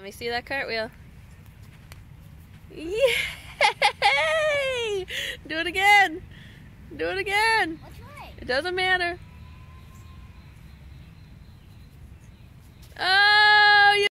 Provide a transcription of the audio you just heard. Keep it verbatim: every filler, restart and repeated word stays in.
me see that cartwheel. Yay! Do it again. Do it again. Which way? It doesn't matter.